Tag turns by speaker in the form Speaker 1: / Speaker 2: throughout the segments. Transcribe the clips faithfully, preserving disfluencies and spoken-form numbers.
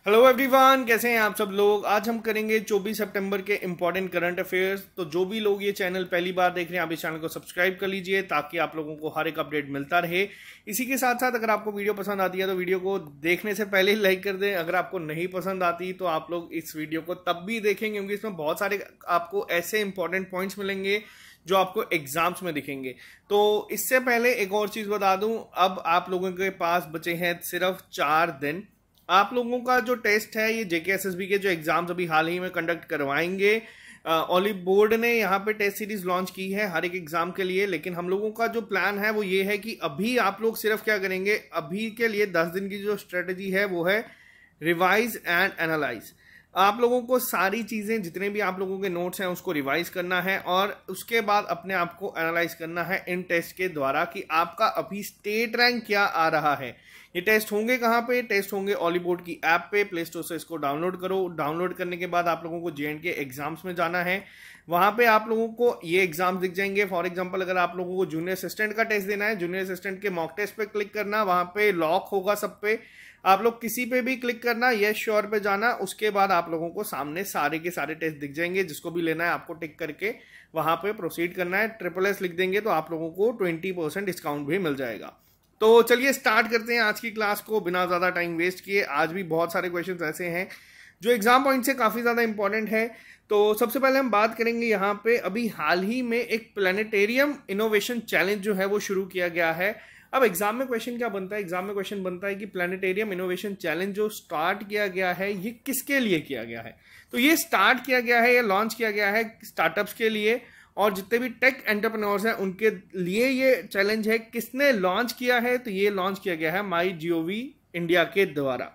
Speaker 1: Hello everyone, कैसे हैं आप सब लोग। आज हम करेंगे चौबीस सितंबर के इंपॉर्टेंट करंट अफेयर्स। तो जो भी लोग ये चैनल पहली बार देख रहे हैं, आप इस चैनल को सब्सक्राइब कर लीजिए ताकि आप लोगों को हर एक अपडेट मिलता रहे। इसी के साथ साथ अगर आपको वीडियो पसंद आती है तो वीडियो को देखने से पहले ही लाइक कर दें। अगर आपको नहीं पसंद आती तो आप लोग इस वीडियो को तब भी देखेंगे क्योंकि इसमें बहुत सारे आपको ऐसे इंपॉर्टेंट पॉइंट्स मिलेंगे जो आपको एग्जाम्स में दिखेंगे। तो इससे पहले एक और चीज बता दूं, अब आप लोगों के पास बचे हैं सिर्फ चार दिन। आप लोगों का जो टेस्ट है, ये जेके एसएसबी के जो एग्जाम्स अभी हाल ही में कंडक्ट करवाएंगे, ऑलिव बोर्ड ने यहाँ पे टेस्ट सीरीज लॉन्च की है हर एक एग्जाम के लिए। लेकिन हम लोगों का जो प्लान है वो ये है कि अभी आप लोग सिर्फ क्या करेंगे, अभी के लिए दस दिन की जो स्ट्रेटेजी है वो है रिवाइज एंड एनालाइज। आप लोगों को सारी चीजें, जितने भी आप लोगों के नोट्स हैं उसको रिवाइज करना है और उसके बाद अपने आप को एनालाइज करना है इन टेस्ट के द्वारा कि आपका अभी स्टेट रैंक क्या आ रहा है। ये टेस्ट होंगे कहाँ पे? टेस्ट होंगे ऑली बोर्ड की ऐप पे। प्ले स्टोर से इसको डाउनलोड करो। डाउनलोड करने के बाद आप लोगों को जे एंड के एग्जाम्स में जाना है। वहां पे आप लोगों को ये एग्जाम्स दिख जाएंगे। फॉर एग्जांपल, अगर आप लोगों को जूनियर असिस्टेंट का टेस्ट देना है, जूनियर असिस्टेंट के मॉक टेस्ट पे क्लिक करना, वहां पे लॉक होगा सब पे। आप लोग किसी पे भी क्लिक करना, यस श्योर पे जाना, उसके बाद आप लोगों को सामने सारे के सारे टेस्ट दिख जाएंगे। जिसको भी लेना है आपको टिक करके वहां पे प्रोसीड करना है। ट्रिपल एस लिख देंगे तो आप लोगों को ट्वेंटी परसेंट डिस्काउंट भी मिल जाएगा। तो चलिए स्टार्ट करते हैं आज की क्लास को बिना ज्यादा टाइम वेस्ट किए। आज भी बहुत सारे क्वेश्चंस ऐसे हैं जो एग्जाम पॉइंट से काफी ज्यादा इंपॉर्टेंट है। तो सबसे पहले हम बात करेंगे यहाँ पे, अभी हाल ही में एक प्लेनेटेरियम इनोवेशन चैलेंज जो है वो शुरू किया गया है। अब एग्जाम में क्वेश्चन क्या बनता है? एग्जाम में क्वेश्चन बनता है कि प्लेनेटेरियम इनोवेशन चैलेंज जो स्टार्ट किया गया है ये किसके लिए किया गया है। तो ये स्टार्ट किया गया है या लॉन्च किया गया है स्टार्टअप्स के लिए और जितने भी टेक एंटरप्रेन्योर्स हैं उनके लिए ये चैलेंज है। किसने लॉन्च किया है? तो ये लॉन्च किया गया है माई जीओवी इंडिया के द्वारा।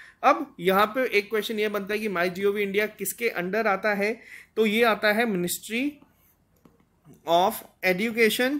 Speaker 1: अब यहाँ पे एक क्वेश्चन ये बनता है कि माई जीओवी इंडिया किसके अंडर आता है? तो ये आता है ministry of education,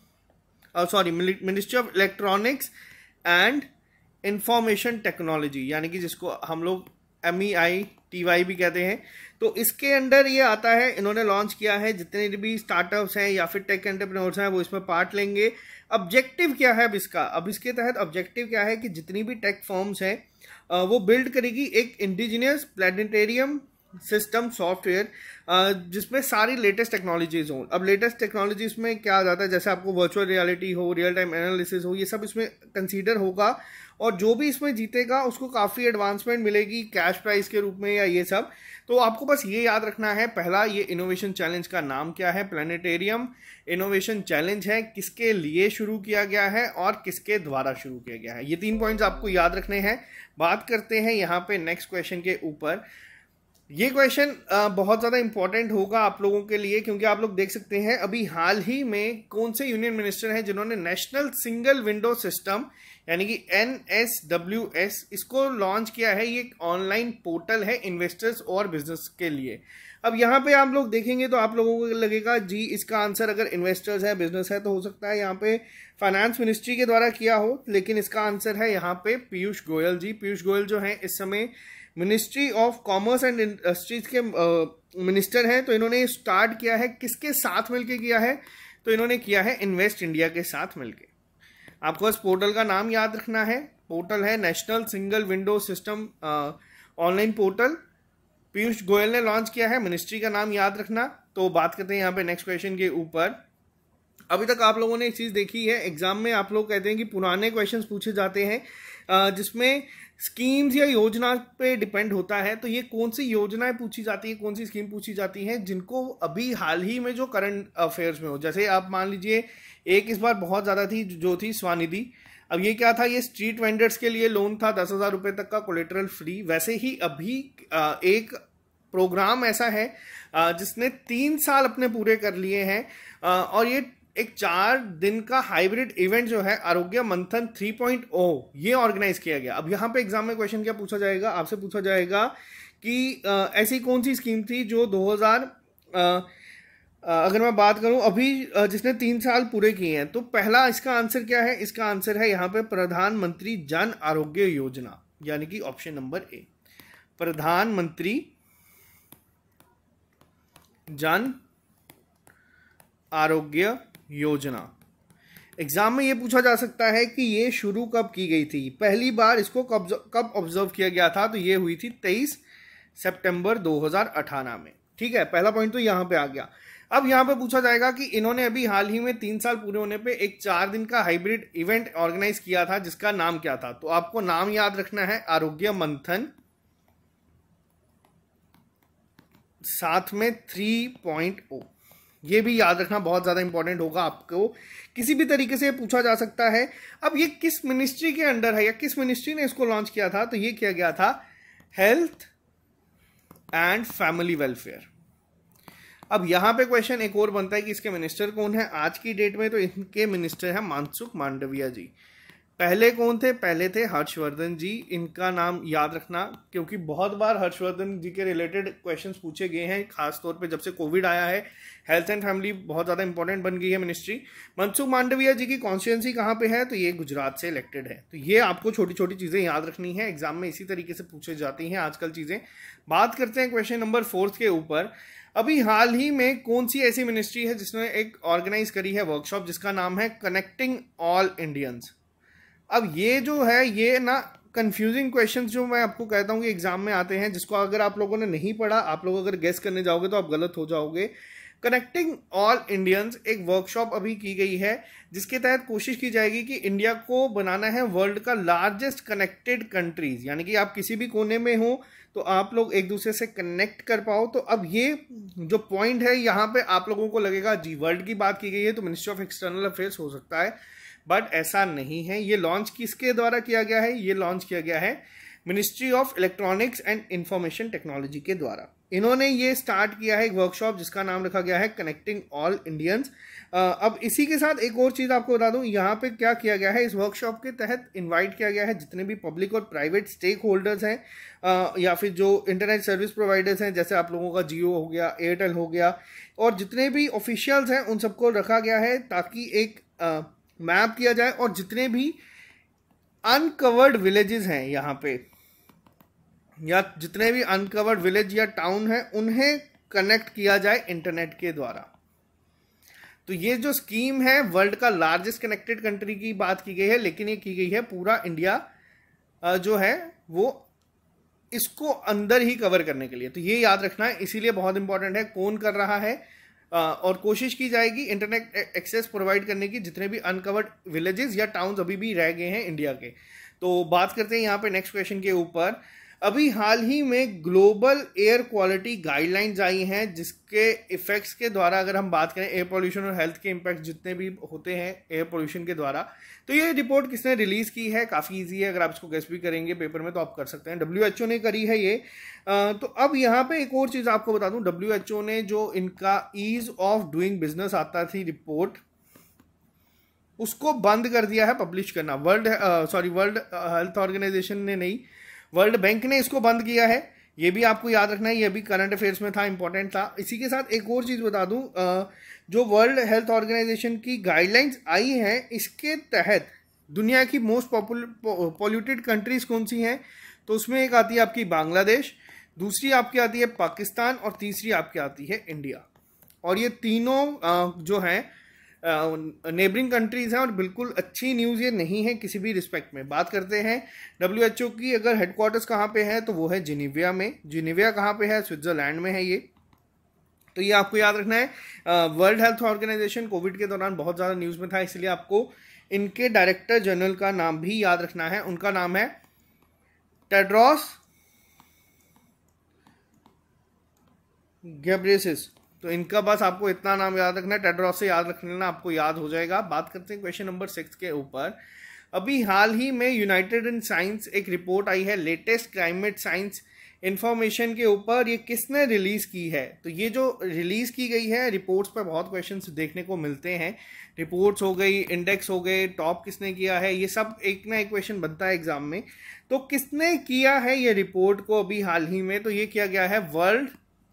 Speaker 1: sorry ministry of electronics and information technology, यानी कि जिसको हम लोग M E I T Y भी कहते हैं। तो इसके अंडर ये आता है। इन्होंने लॉन्च किया है। जितने भी स्टार्टअप्स हैं या फिर टेक एंटरप्रेन्योर्स हैं वो इसमें पार्ट लेंगे। ऑब्जेक्टिव क्या है अब इसका? अब इसके तहत ऑब्जेक्टिव क्या है कि जितनी भी टेक फर्म्स हैं वो बिल्ड करेगी एक इंडिजिनियस प्लेनेटेरियम सिस्टम सॉफ्टवेयर जिसमें सारी लेटेस्ट टेक्नोलॉजीज हों। अब लेटेस्ट टेक्नोलॉजीज में क्या आ जाता है, जैसे आपको वर्चुअल रियलिटी हो, रियल टाइम एनालिसिस हो, ये सब इसमें कंसीडर होगा और जो भी इसमें जीतेगा उसको काफ़ी एडवांसमेंट मिलेगी कैश प्राइस के रूप में या ये सब। तो आपको बस ये याद रखना है, पहला ये इनोवेशन चैलेंज का नाम क्या है? प्लेनेटेरियम इनोवेशन चैलेंज है। किसके लिए शुरू किया गया है और किसके द्वारा शुरू किया गया है, ये तीन पॉइंट्स आपको याद रखने हैं। बात करते हैं यहाँ पे नेक्स्ट क्वेश्चन के ऊपर। ये क्वेश्चन बहुत ज़्यादा इंपॉर्टेंट होगा आप लोगों के लिए क्योंकि आप लोग देख सकते हैं अभी हाल ही में कौन से यूनियन मिनिस्टर हैं जिन्होंने नेशनल सिंगल विंडो सिस्टम यानी कि एन एस डब्ल्यू एस इसको लॉन्च किया है। ये एक ऑनलाइन पोर्टल है इन्वेस्टर्स और बिजनेस के लिए। अब यहाँ पे आप लोग देखेंगे तो आप लोगों को लगेगा जी इसका आंसर अगर इन्वेस्टर्स है, बिजनेस है, तो हो सकता है यहाँ पे फाइनेंस मिनिस्ट्री के द्वारा किया हो, लेकिन इसका आंसर है यहाँ पे पीयूष गोयल जी। पीयूष गोयल जो है इस समय ministry of commerce and industries के मिनिस्टर हैं। तो इन्होंने स्टार्ट किया है, किसके साथ मिलके किया है? तो इन्होंने किया है इन्वेस्ट इंडिया के साथ मिलके। आपको इस पोर्टल का नाम याद रखना है। पोर्टल है national single window system online portal. Piyush Goyal ने लॉन्च किया है। मिनिस्ट्री का नाम याद रखना। तो बात करते हैं यहाँ पे नेक्स्ट क्वेश्चन के ऊपर। अभी तक आप लोगों ने एक चीज देखी है, एग्जाम में आप लोग कहते हैं कि पुराने क्वेश्चंस पूछे जाते हैं जिसमें स्कीम्स या योजना पे डिपेंड होता है। तो ये कौन सी योजनाएं पूछी जाती है, कौन सी स्कीम पूछी जाती है जिनको अभी हाल ही में जो करंट अफेयर्स में हो। जैसे आप मान लीजिए एक इस बार बहुत ज्यादा थी जो थी स्वनिधि। अब ये क्या था? ये स्ट्रीट वेंडर्स के लिए लोन था दस हजार रुपए तक का कोलेटरल फ्री। वैसे ही अभी एक प्रोग्राम ऐसा है जिसने तीन साल अपने पूरे कर लिए हैं और ये एक चार दिन का हाइब्रिड इवेंट जो है आरोग्य मंथन थ्री पॉइंट ओ ये ऑर्गेनाइज किया गया। अब यहाँ पे एग्जाम में क्वेश्चन क्या पूछा जाएगा? आपसे पूछा जाएगा कि आ, ऐसी कौन सी स्कीम थी जो दो हज़ार आ, आ, अगर मैं बात करूं अभी आ, जिसने तीन साल पूरे किए हैं। तो पहला इसका आंसर क्या है? इसका आंसर है यहाँ पे प्रधानमंत्री जन आरोग्य योजना, यानी कि ऑप्शन नंबर ए, प्रधानमंत्री जन आरोग्य योजना। एग्जाम में ये पूछा जा सकता है कि ये शुरू कब की गई थी, पहली बार इसको कब कब ऑब्जर्व किया गया था, तो ये हुई थी तेईस सितंबर दो हज़ार अठारह में। ठीक है, पहला पॉइंट तो यहाँ पे आ गया। अब यहाँ पे पूछा जाएगा कि इन्होंने अभी हाल ही में तीन साल पूरे होने पे एक चार दिन का हाइब्रिड इवेंट ऑर्गेनाइज किया था, जिसका नाम क्या था, तो आपको नाम याद रखना है आरोग्य मंथन, साथ में थ्री पॉइंट ओ, ये भी याद रखना बहुत ज्यादा इंपॉर्टेंट होगा आपको, किसी भी तरीके से पूछा जा सकता है। अब ये किस मिनिस्ट्री के अंडर है या किस मिनिस्ट्री ने इसको लॉन्च किया था, तो ये किया गया था हेल्थ एंड फैमिली वेलफेयर। अब यहां पे क्वेश्चन एक और बनता है कि इसके मिनिस्टर कौन है आज की डेट में, तो इनके मिनिस्टर है मनसुख मांडविया जी। पहले कौन थे, पहले थे हर्षवर्धन जी, इनका नाम याद रखना क्योंकि बहुत बार हर्षवर्धन जी के रिलेटेड क्वेश्चंस पूछे गए हैं, खासतौर पे जब से कोविड आया है हेल्थ एंड फैमिली बहुत ज़्यादा इंपॉर्टेंट बन गई है मिनिस्ट्री। मनसुख मांडविया जी की कॉन्स्टिट्यूंसी कहाँ पे है, तो ये गुजरात से इलेक्टेड है। तो ये आपको छोटी छोटी चीज़ें याद रखनी है, एग्जाम में इसी तरीके से पूछे जाती हैं आजकल चीज़ें। बात करते हैं क्वेश्चन नंबर फोर्थ के ऊपर। अभी हाल ही में कौन सी ऐसी मिनिस्ट्री है जिसने एक ऑर्गेनाइज करी है वर्कशॉप जिसका नाम है कनेक्टिंग ऑल इंडियंस। अब ये जो है ये ना कंफ्यूजिंग क्वेश्चंस जो मैं आपको कहता हूँ कि एग्जाम में आते हैं, जिसको अगर आप लोगों ने नहीं पढ़ा, आप लोग अगर गेस करने जाओगे तो आप गलत हो जाओगे। कनेक्टिंग ऑल इंडियंस एक वर्कशॉप अभी की गई है जिसके तहत कोशिश की जाएगी कि इंडिया को बनाना है वर्ल्ड का लार्जेस्ट कनेक्टेड कंट्रीज, यानी कि आप किसी भी कोने में हो तो आप लोग एक दूसरे से कनेक्ट कर पाओ। तो अब ये जो पॉइंट है यहाँ पे आप लोगों को लगेगा जी वर्ल्ड की बात की गई है तो मिनिस्ट्री ऑफ एक्सटर्नल अफेयर्स हो सकता है, बट ऐसा नहीं है। ये लॉन्च किसके द्वारा किया गया है, ये लॉन्च किया गया है ministry of electronics and information Technology के द्वारा। इन्होंने ये स्टार्ट किया है एक वर्कशॉप जिसका नाम रखा गया है कनेक्टिंग ऑल इंडियंस। अब इसी के साथ एक और चीज़ आपको बता दूं, यहाँ पे क्या किया गया है, इस वर्कशॉप के तहत इनवाइट किया गया है जितने भी पब्लिक और प्राइवेट स्टेक होल्डर्स हैं uh, या फिर जो इंटरनेट सर्विस प्रोवाइडर्स हैं, जैसे आप लोगों का जियो हो गया, एयरटेल हो गया, और जितने भी ऑफिशियल्स हैं उन सबको रखा गया है ताकि एक uh, मैप किया जाए और जितने भी अनकवर्ड विलेजेस हैं यहाँ पे या जितने भी अनकवर्ड विलेज या टाउन है उन्हें कनेक्ट किया जाए इंटरनेट के द्वारा। तो ये जो स्कीम है वर्ल्ड का लार्जेस्ट कनेक्टेड कंट्री की बात की गई है, लेकिन ये की गई है पूरा इंडिया जो है वो इसको अंदर ही कवर करने के लिए। तो ये याद रखना है, इसीलिए बहुत इंपॉर्टेंट है कौन कर रहा है, और कोशिश की जाएगी इंटरनेट एक्सेस प्रोवाइड करने की जितने भी अनकवर्ड विलेजेस या टाउन्स अभी भी रह गए हैं इंडिया के। तो बात करते हैं यहाँ पे नेक्स्ट क्वेश्चन के ऊपर। अभी हाल ही में ग्लोबल एयर क्वालिटी गाइडलाइंस आई हैं जिसके इफेक्ट्स के द्वारा अगर हम बात करें एयर पोल्यूशन और हेल्थ के इम्पैक्ट जितने भी होते हैं एयर पोल्यूशन के द्वारा, तो ये रिपोर्ट किसने रिलीज की है, काफ़ी इजी है, अगर आप इसको गेस भी करेंगे पेपर में तो आप कर सकते हैं, डब्ल्यू एच ओ ने करी है ये। तो अब यहाँ पे एक और चीज़ आपको बता दूं, डब्ल्यू एच ओ ने जो इनका ईज ऑफ डूइंग बिजनेस आता थी रिपोर्ट, उसको बंद कर दिया है पब्लिश करना। World sorry World Health Organization ने नहीं, वर्ल्ड बैंक ने इसको बंद किया है। ये भी आपको याद रखना है, ये भी करंट अफेयर्स में था, इंपॉर्टेंट था। इसी के साथ एक और चीज़ बता दूं, जो वर्ल्ड हेल्थ ऑर्गेनाइजेशन की गाइडलाइंस आई हैं इसके तहत दुनिया की मोस्ट पॉल्यूटेड कंट्रीज कौन सी हैं, तो उसमें एक आती है आपकी बांग्लादेश, दूसरी आपकी आती है पाकिस्तान और तीसरी आपकी आती है इंडिया। और ये तीनों जो हैं नेबरिंग कंट्रीज हैं और बिल्कुल अच्छी न्यूज़ ये नहीं है किसी भी रिस्पेक्ट में। बात करते हैं डब्ल्यू एच ओ की, अगर हेडक्वार्टर्स कहाँ पे है तो वो है जिनेविया में। जिनेविया कहाँ पे है, स्विट्जरलैंड में है ये। तो ये आपको याद रखना है। वर्ल्ड हेल्थ ऑर्गेनाइजेशन कोविड के दौरान बहुत ज़्यादा न्यूज़ में था, इसलिए आपको इनके डायरेक्टर जनरल का नाम भी याद रखना है। उनका नाम है टेड्रोस घेब्रेयेसस। तो इनका बस आपको इतना नाम याद रखना है, टेड्रोस से याद रख लेना, आपको याद हो जाएगा। बात करते हैं क्वेश्चन नंबर सिक्स के ऊपर। अभी हाल ही में यूनाइटेड इन साइंस एक रिपोर्ट आई है लेटेस्ट क्लाइमेट साइंस इंफॉर्मेशन के ऊपर, ये किसने रिलीज की है, तो ये जो रिलीज की गई है रिपोर्ट्स पर बहुत क्वेश्चंस देखने को मिलते हैं। रिपोर्ट्स हो गई, इंडेक्स हो गए, टॉप किसने किया है, ये सब एक ना एक क्वेश्चन बनता है एग्जाम में। तो किसने किया है ये रिपोर्ट को अभी हाल ही में, तो ये किया गया है वर्ल्ड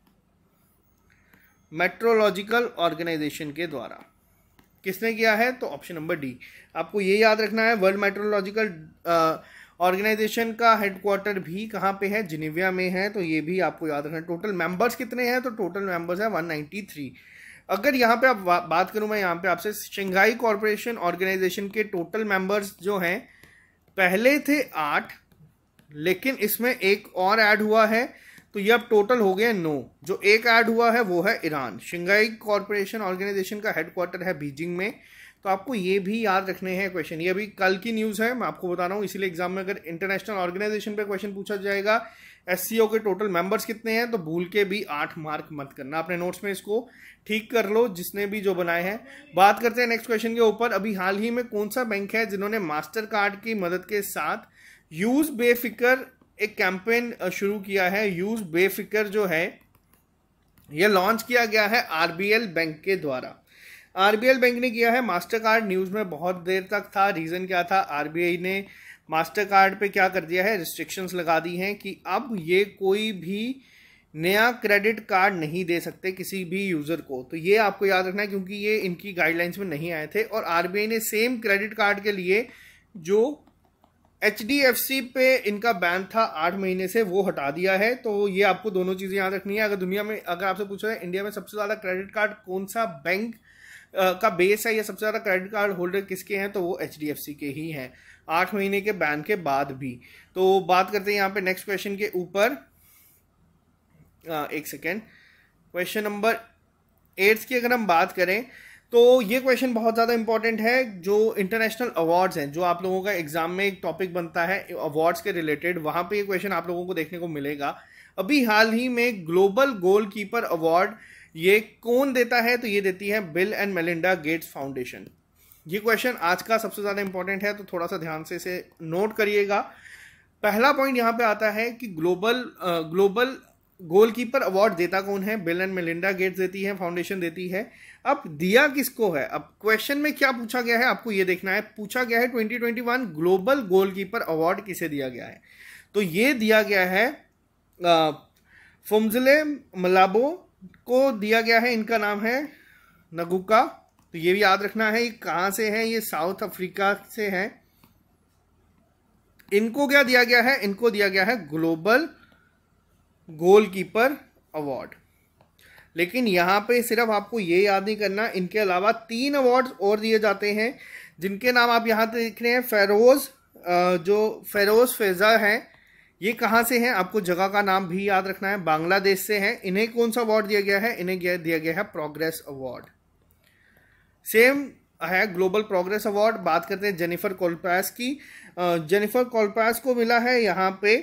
Speaker 1: मेट्रोलॉजिकल ऑर्गेनाइजेशन के द्वारा। किसने किया है, तो ऑप्शन नंबर डी। आपको ये याद रखना है, वर्ल्ड मेट्रोलॉजिकल ऑर्गेनाइजेशन का हेडक्वार्टर भी कहाँ पे है, जिनेविया में है। तो ये भी आपको याद रखना है। टोटल मेंबर्स कितने हैं, तो टोटल मेंबर्स है वन नाइन्टी थ्री। अगर यहाँ पे आप बात करूं मैं यहाँ पे आपसे, शंघाई कॉरपोरेशन ऑर्गेनाइजेशन के टोटल मेंबर्स जो हैं पहले थे आठ, लेकिन इसमें एक और ऐड हुआ है, तो ये अब टोटल हो गए नौ। जो एक ऐड हुआ है वो है ईरान। शंघाई कॉरपोरेशन ऑर्गेनाइजेशन का हेडक्वार्टर है बीजिंग में, तो आपको ये भी याद रखने हैं क्वेश्चन। ये अभी कल की न्यूज़ है, मैं आपको बता रहा हूँ, इसीलिए एग्जाम में अगर इंटरनेशनल ऑर्गेनाइजेशन पे क्वेश्चन पूछा जाएगा एससीओ के टोटल मेंबर्स कितने हैं, तो भूल के भी आठ मार्क मत करना, अपने नोट्स में इसको ठीक कर लो जिसने भी जो बनाए हैं। बात करते हैं नेक्स्ट क्वेश्चन के ऊपर। अभी हाल ही में कौन सा बैंक है जिन्होंने मास्टर कार्ड की मदद के साथ यूज बेफिक्र एक कैंपेन शुरू किया है। यूज बेफिक्र जो है यह लॉन्च किया गया है आरबीएल बैंक के द्वारा। आरबीएल बैंक ने किया है। मास्टर कार्ड न्यूज में बहुत देर तक था। रीजन क्या था? आरबीआई ने मास्टर कार्ड पे क्या कर दिया है, रिस्ट्रिक्शंस लगा दी हैं कि अब ये कोई भी नया क्रेडिट कार्ड नहीं दे सकते किसी भी यूजर को। तो ये आपको याद रखना है क्योंकि ये इनकी गाइडलाइंस में नहीं आए थे। और आरबीआई ने सेम क्रेडिट कार्ड के लिए जो एचडीएफसी पे इनका बैन था आठ महीने से, वो हटा दिया है। तो ये आपको दोनों चीजें याद रखनी है। अगर दुनिया में अगर आपसे पूछा है इंडिया में सबसे ज्यादा क्रेडिट कार्ड कौन सा बैंक का बेस है या सबसे ज्यादा क्रेडिट कार्ड होल्डर किसके हैं, तो वो एचडीएफसी के ही हैं, आठ महीने के बैन के बाद भी। तो बात करते हैं यहाँ पे नेक्स्ट क्वेश्चन के ऊपर। एक सेकेंड, क्वेश्चन नंबर एट्थ की अगर हम बात करें तो ये क्वेश्चन बहुत ज़्यादा इंपॉर्टेंट है। जो इंटरनेशनल अवार्ड्स हैं, जो आप लोगों का एग्जाम में एक टॉपिक बनता है अवार्ड्स के रिलेटेड, वहाँ पे ये क्वेश्चन आप लोगों को देखने को मिलेगा। अभी हाल ही में ग्लोबल गोलकीपर अवार्ड ये कौन देता है, तो ये देती है Bill and Melinda Gates Foundation. ये क्वेश्चन आज का सबसे ज़्यादा इंपॉर्टेंट है, तो थोड़ा सा ध्यान से इसे नोट करिएगा। पहला पॉइंट यहाँ पे आता है कि ग्लोबल ग्लोबल गोलकीपर अवार्ड देता कौन है? बिल एंड मेलिंडा गेट्स देती है, फाउंडेशन देती है। अब दिया किसको है? अब क्वेश्चन में क्या पूछा गया है आपको ये देखना है। पूछा गया है twenty twenty one global goalkeeper award किसे दिया गया है, तो ये दिया गया है फुमजिले मलाबो को दिया गया है। इनका नाम है नगुका, तो ये भी याद रखना है। ये कहाँ से है? ये साउथ अफ्रीका से है। इनको क्या दिया गया है? इनको दिया गया है ग्लोबल गोलकीपर अवार्ड। लेकिन यहां पे सिर्फ आपको ये याद नहीं करना, इनके अलावा तीन अवार्ड्स और दिए जाते हैं जिनके नाम आप यहां देख रहे हैं। फेरोज, जो फेरोज फेजा है, ये कहां से हैं? आपको जगह का नाम भी याद रखना है, बांग्लादेश से है। इन्हें कौन सा अवार्ड दिया गया है? इन्हें दिया गया है प्रोग्रेस अवार्ड। सेम है ग्लोबल प्रोग्रेस अवार्ड। बात करते हैं जेनिफर कोल्पास की। जेनिफर कोल्पास को मिला है यहाँ पे,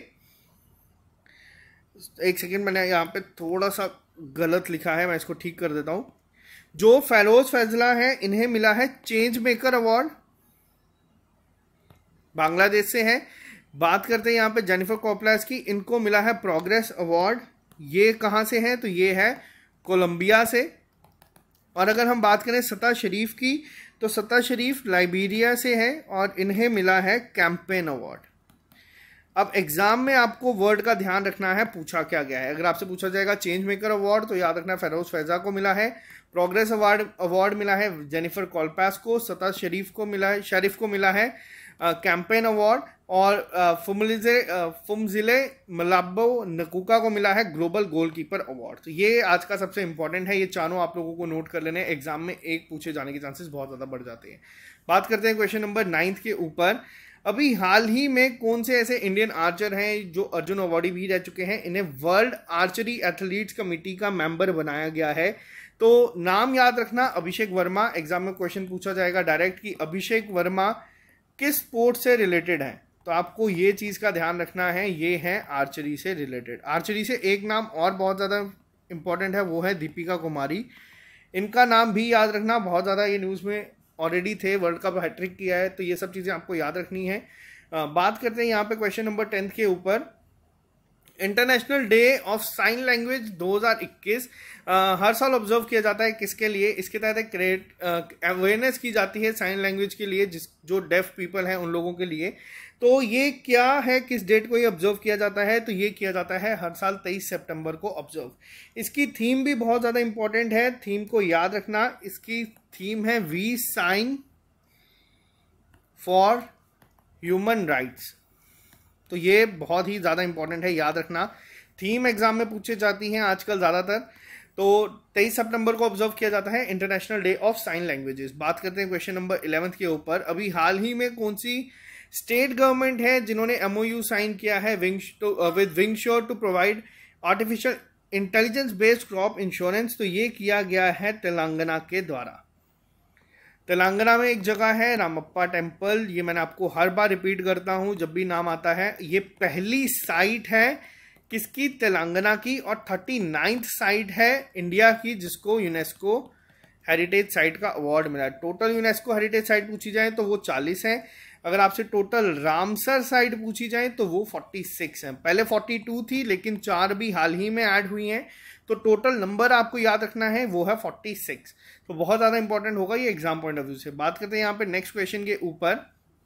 Speaker 1: एक सेकेंड, मैंने यहाँ पे थोड़ा सा गलत लिखा है, मैं इसको ठीक कर देता हूं। जो फेरोज फैजला है इन्हें मिला है चेंज मेकर अवार्ड, बांग्लादेश से है। बात करते हैं यहाँ पे जेनिफर कोल्पास की, इनको मिला है प्रोग्रेस अवार्ड। ये कहाँ से है? तो ये है कोलंबिया से। और अगर हम बात करें सता शरीफ की, तो सता शरीफ लाइबेरिया से है और इन्हें मिला है कैंपेन अवार्ड। अब एग्जाम में आपको वर्ड का ध्यान रखना है, पूछा क्या गया है। अगर आपसे पूछा जाएगा चेंज मेकर अवार्ड, तो याद रखना फेरोज फैजा को मिला है। प्रोग्रेस अवार्ड अवार्ड मिला है जेनिफर कोल्पास को। सता शरीफ को मिला है शरीफ को मिला है कैंपेन अवार्ड। और फुमजिले फुमजिले मलाबो नकुका को मिला है ग्लोबल गोलकीपर अवार्ड। तो ये आज का सबसे इंपॉर्टेंट है। ये चारों आप लोगों को नोट कर लेने, एग्जाम में एक पूछे जाने के चांसेस बहुत ज़्यादा बढ़ जाते हैं। बात करते हैं क्वेश्चन नंबर नाइन्थ के ऊपर। अभी हाल ही में कौन से ऐसे इंडियन आर्चर हैं जो अर्जुन अवार्डी भी रह चुके हैं? इन्हें वर्ल्ड आर्चरी एथलीट्स कमेटी का मेंबर बनाया गया है। तो नाम याद रखना, अभिषेक वर्मा। एग्जाम में क्वेश्चन पूछा जाएगा डायरेक्ट कि अभिषेक वर्मा किस स्पोर्ट से रिलेटेड है, तो आपको ये चीज़ का ध्यान रखना है, ये है आर्चरी से रिलेटेड। आर्चरी से एक नाम और बहुत ज़्यादा इंपॉर्टेंट है, वो है दीपिका कुमारी। इनका नाम भी याद रखना, बहुत ज़्यादा ये न्यूज़ में ऑलरेडी थे, वर्ल्ड कप हैट्रिक किया है, तो ये सब चीज़ें आपको याद रखनी है। आ, बात करते हैं यहाँ पे क्वेश्चन नंबर टेंथ के ऊपर। International Day of Sign Language दो हज़ार इक्कीस हर साल ऑब्जर्व किया जाता है, किसके लिए? इसके तहत क्रिएट अवेयरनेस की जाती है साइन लैंग्वेज के लिए, जिस जो डेफ पीपल हैं उन लोगों के लिए। तो ये क्या है, किस डेट को ये ऑब्जर्व किया जाता है? तो ये किया जाता है हर साल तेईस सितंबर को ऑब्जर्व। इसकी थीम भी बहुत ज़्यादा इंपॉर्टेंट है, थीम को याद रखना। इसकी थीम है we sign for human rights. तो ये बहुत ही ज़्यादा इंपॉर्टेंट है, याद रखना। थीम एग्जाम में पूछे जाती हैं आजकल ज़्यादातर। तो तेईस सितंबर को ऑब्जर्व किया जाता है International Day of Sign Languages. बात करते हैं क्वेश्चन नंबर इलेवेंथ के ऊपर। अभी हाल ही में कौन सी स्टेट गवर्नमेंट है जिन्होंने एमओयू साइन किया है with Wingsure to provide artificial intelligence based crop insurance? तो ये किया गया है तेलंगाना के द्वारा। तेलंगाना में एक जगह है रामप्पा टेम्पल, ये मैंने आपको हर बार रिपीट करता हूं जब भी नाम आता है। ये पहली साइट है किसकी? तेलंगाना की, और थर्टी नाइन्थ साइट है इंडिया की जिसको यूनेस्को हेरिटेज साइट का अवार्ड मिला है। टोटल यूनेस्को हेरिटेज साइट पूछी जाए तो वो चालीस है। अगर आपसे टोटल रामसर साइट पूछी जाए तो वो छियालीस है। पहले बयालीस थी लेकिन चार भी हाल ही में ऐड हुई हैं, तो टोटल नंबर आपको याद रखना है वो है छियालीस। तो बहुत ज़्यादा इंपॉर्टेंट होगा ये एग्जाम पॉइंट ऑफ व्यू से। बात करते हैं यहाँ पे नेक्स्ट क्वेश्चन के ऊपर।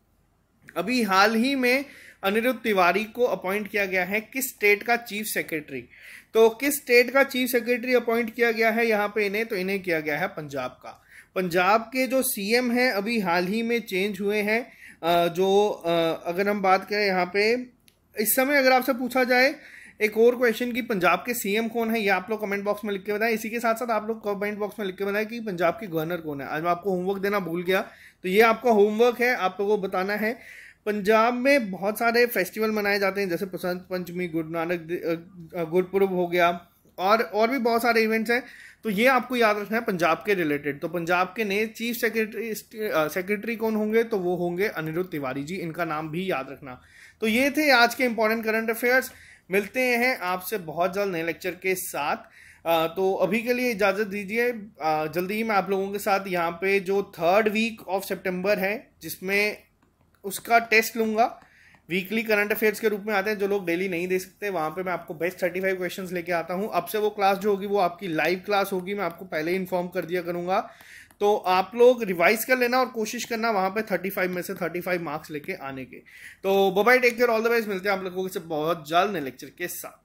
Speaker 1: अभी हाल ही में अनिरुद्ध तिवारी को अपॉइंट किया गया है किस स्टेट का चीफ सेक्रेटरी? तो किस स्टेट का चीफ सेक्रेटरी अपॉइंट किया गया है यहाँ पे इन्हें? तो इन्हें किया गया है पंजाब का। पंजाब के जो सीएम हैं अभी हाल ही में चेंज हुए हैं। जो अगर हम बात करें यहाँ पे इस समय, अगर आपसे पूछा जाए एक और क्वेश्चन कि पंजाब के सीएम कौन है, ये आप लोग कमेंट बॉक्स में लिख के बताएं। इसी के साथ साथ आप लोग कमेंट बॉक्स में लिख के बताएं कि पंजाब के गवर्नर कौन है। आज मैं आपको होमवर्क देना भूल गया, तो ये आपका होमवर्क है, आप लोगों को बताना है। पंजाब में बहुत सारे फेस्टिवल मनाए जाते हैं जैसे बसंत पंचमी, गुरु नानक गुरपुरब हो गया, और और भी बहुत सारे इवेंट्स हैं। तो ये आपको याद रखना है पंजाब के रिलेटेड। तो पंजाब के नए चीफ सेक्रेटरी सेक्रेटरी कौन होंगे? तो वो होंगे अनिरुद्ध तिवारी जी, इनका नाम भी याद रखना। तो ये थे आज के इंपॉर्टेंट करंट अफेयर्स। मिलते हैं आपसे बहुत जल्द नए लेक्चर के साथ। आ, तो अभी के लिए इजाज़त दीजिए। जल्दी ही मैं आप लोगों के साथ यहाँ पे जो थर्ड वीक ऑफ सितंबर है जिसमें उसका टेस्ट लूंगा, वीकली करंट अफेयर्स के रूप में आते हैं। जो लोग डेली नहीं दे सकते वहां पे मैं आपको बेस्ट थर्टी फाइव क्वेश्चंस लेके आता हूं। अब से वो क्लास जो होगी वो आपकी लाइव क्लास होगी, मैं आपको पहले ही इन्फॉर्म कर दिया करूंगा। तो आप लोग रिवाइज कर लेना और कोशिश करना वहां पे थर्टी फाइव में से थर्टी फाइव मार्क्स लेके आने के। तो bye bye, take care, all the best. मिलते हैं आप लोगों से बहुत जल्द नए लेक्चर के साथ।